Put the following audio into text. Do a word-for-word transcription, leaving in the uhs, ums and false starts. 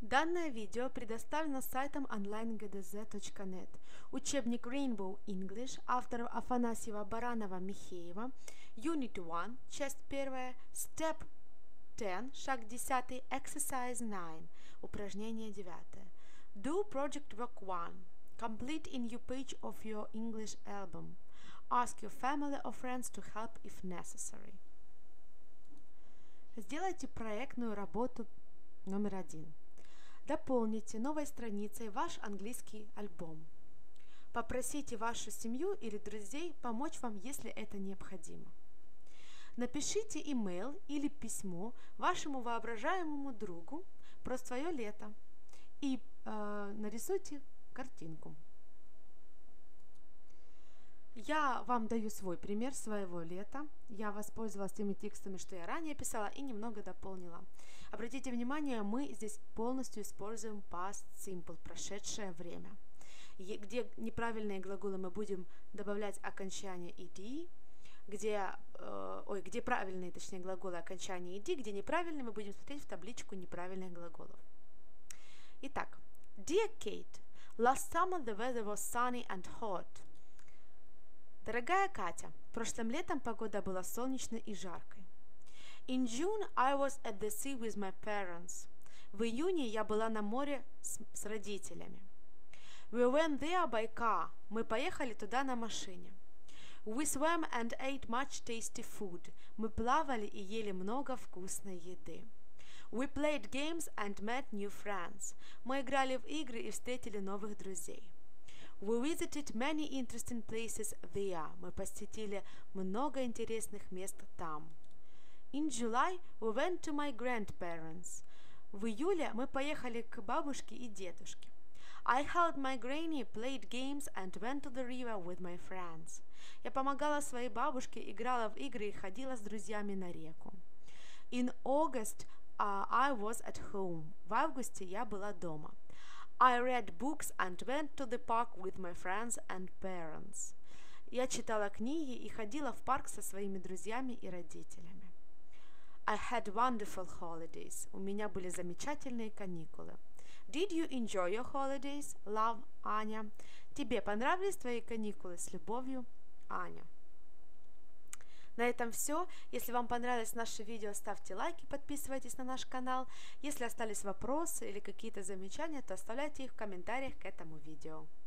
Данное видео предоставлено сайтом онлайн джи ди зет точка нет. Учебник Rainbow English авторов Афанасьева, Баранова, Михеева. Unit один, часть первая, Step десять, шаг десятый, Exercise девять, упражнение девятое. Do Project Work один. Complete in your page of your English album. Ask your family or friends to help if necessary. Сделайте проектную работу номер один. Дополните новой страницей ваш английский альбом. Попросите вашу семью или друзей помочь вам, если это необходимо. Напишите имейл или письмо вашему воображаемому другу про свое лето и э, нарисуйте картинку. Я вам даю свой пример своего лета. Я воспользовалась теми текстами, что я ранее писала, и немного дополнила. Обратите внимание, мы здесь полностью используем past simple, прошедшее время. Где неправильные глаголы мы будем добавлять окончание ed, где, э, ой, где правильные, точнее, глаголы окончание ed, где неправильные мы будем смотреть в табличку неправильных глаголов. Итак, Dear Kate, last summer the weather was sunny and hot. Дорогая Катя, прошлым летом погода была солнечной и жаркой. In June I was at the sea with my parents. В июне я была на море с, с родителями. We went there by car. Мы поехали туда на машине. We swam and ate much tasty food. Мы плавали и ели много вкусной еды. We played games and met new friends. Мы играли в игры и встретили новых друзей. We visited many interesting places there. Мы посетили много интересных мест там. In July we went to my grandparents. В июле мы поехали к бабушке и дедушке. I helped my granny, played games and went to the river with my friends. Я помогала своей бабушке, играла в игры и ходила с друзьями на реку. In August uh, I was at home. В августе я была дома. I read books and went to the park with my friends and parents. Я читала книги и ходила в парк со своими друзьями и родителями. I had wonderful holidays. У меня были замечательные каникулы. Did you enjoy your holidays? Love, Аня. Тебе понравились твои каникулы? С любовью, Аня. На этом все. Если вам понравилось наше видео, ставьте лайки, подписывайтесь на наш канал. Если остались вопросы или какие-то замечания, то оставляйте их в комментариях к этому видео.